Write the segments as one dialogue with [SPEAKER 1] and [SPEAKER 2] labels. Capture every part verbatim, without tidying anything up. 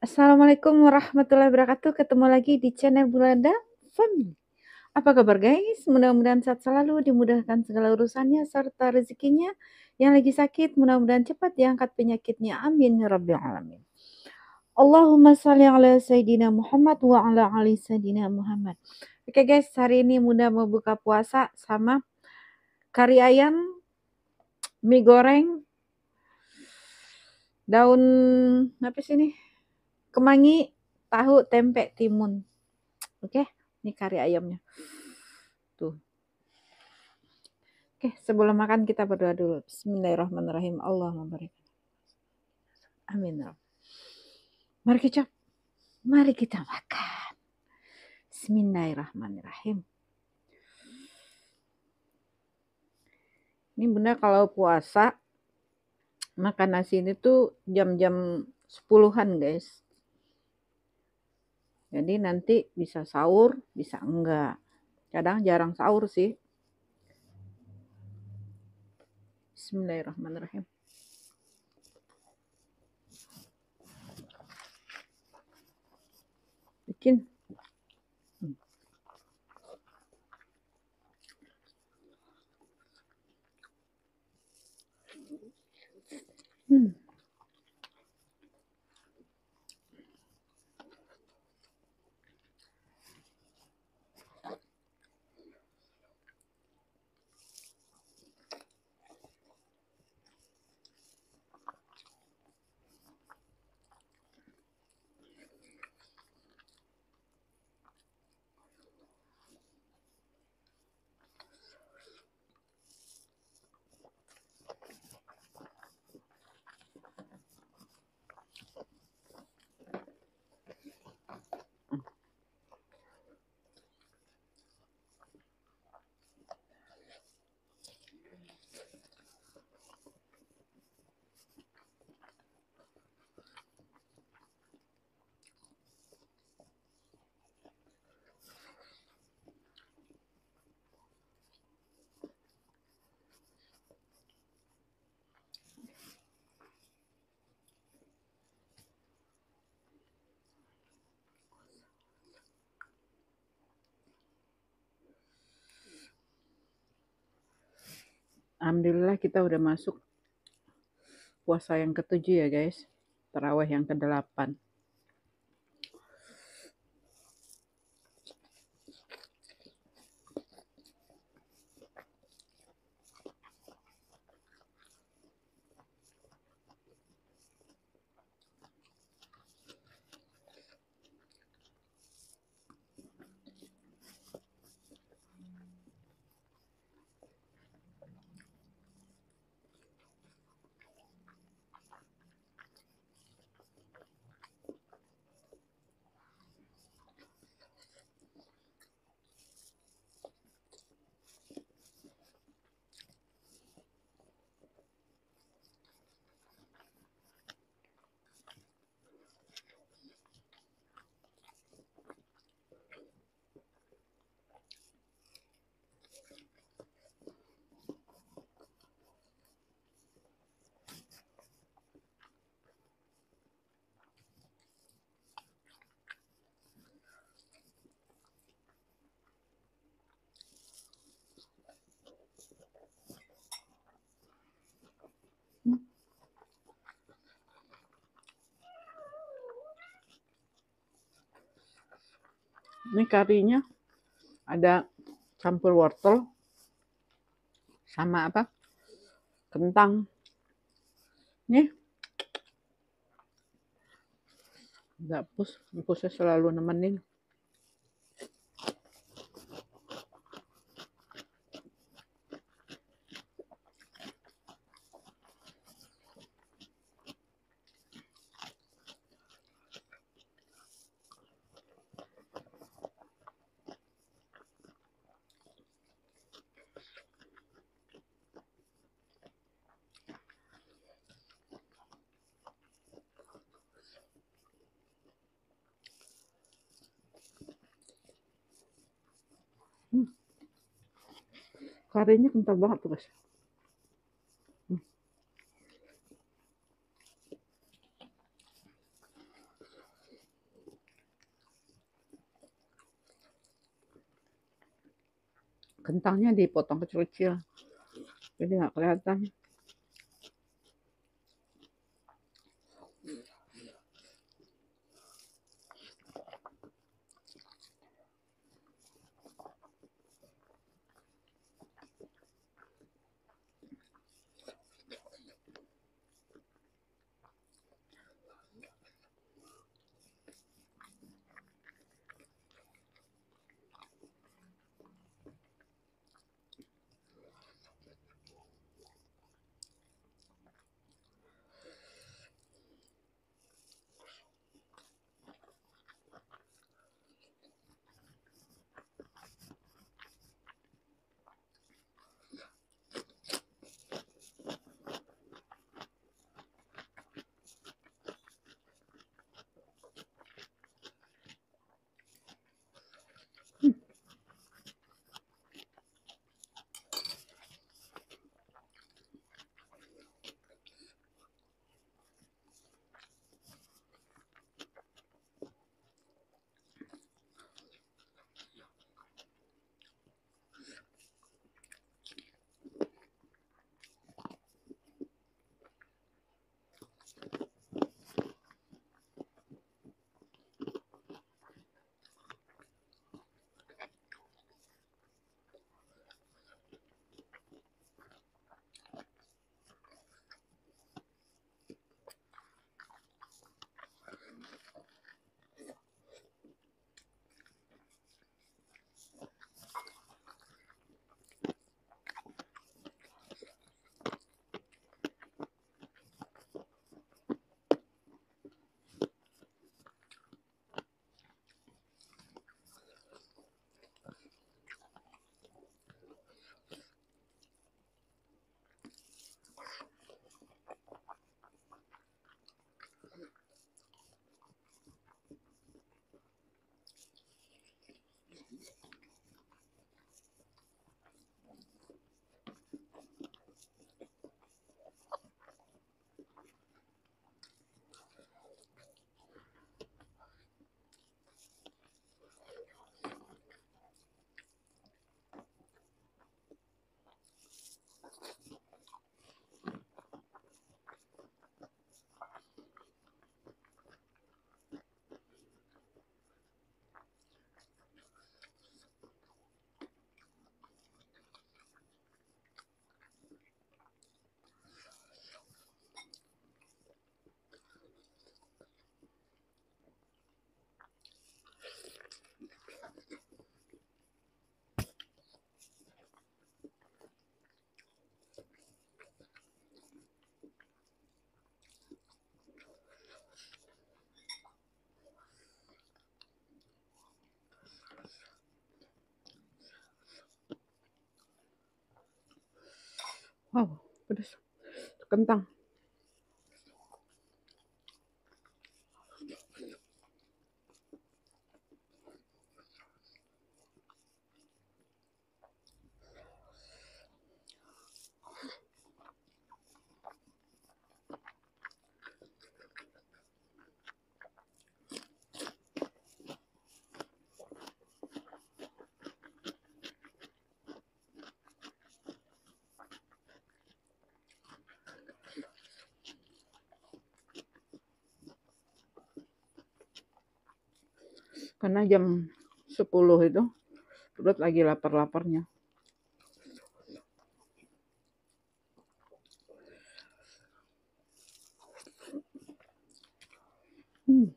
[SPEAKER 1] Assalamualaikum warahmatullahi wabarakatuh. Ketemu lagi di channel Bulanda Family. Apa kabar guys? Mudah-mudahan sehat selalu, dimudahkan segala urusannya serta rezekinya. Yang lagi sakit, mudah-mudahan cepat diangkat penyakitnya. Amin ya rabbil alamin. Allahumma shalli ala Sayyidina Muhammad wa ala ali Sayyidina Muhammad. Oke guys, hari ini Bunda mau buka puasa sama kari ayam, mie goreng, daun apa sih ini? Kemangi, tahu, tempe, timun. Oke, ini kari ayamnya. Tuh. Oke, sebelum makan kita berdoa dulu. Bismillahirrahmanirrahim. Allahumma barik. Amin. Mari kita, mari kita makan. Bismillahirrahmanirrahim. Ini Bunda kalau puasa makan nasi ini tuh jam-jam sepuluhan guys. Jadi nanti bisa sahur, bisa enggak. Kadang jarang sahur sih. Bismillahirrahmanirrahim. Bikin. Hmm. Alhamdulillah kita udah masuk puasa yang ketujuh ya guys. Tarawih yang kedelapan. Ini karinya ada campur wortel sama apa? Kentang. Nih. Gapus, gapusnya selalu nemenin. Hmm. Karinya kental banget tuh guys. Hmm. Kentangnya dipotong kecil-kecil, jadi nggak kelihatan. Wow, pedas. Kentang. Karena jam sepuluh itu perut lagi lapar-laparnya. Hmm.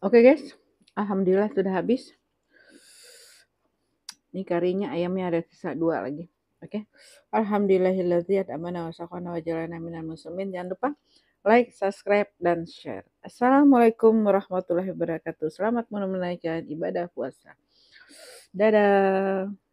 [SPEAKER 1] Oke guys, alhamdulillah sudah habis. Ini karinya ayamnya ada sisa dua lagi. Oke. Alhamdulillahilladzi at'amana wa saqana wa jalana minal muslimin. Jangan lupa like, subscribe, dan share. Assalamualaikum warahmatullahi wabarakatuh. Selamat menunaikan ibadah puasa. Dadah.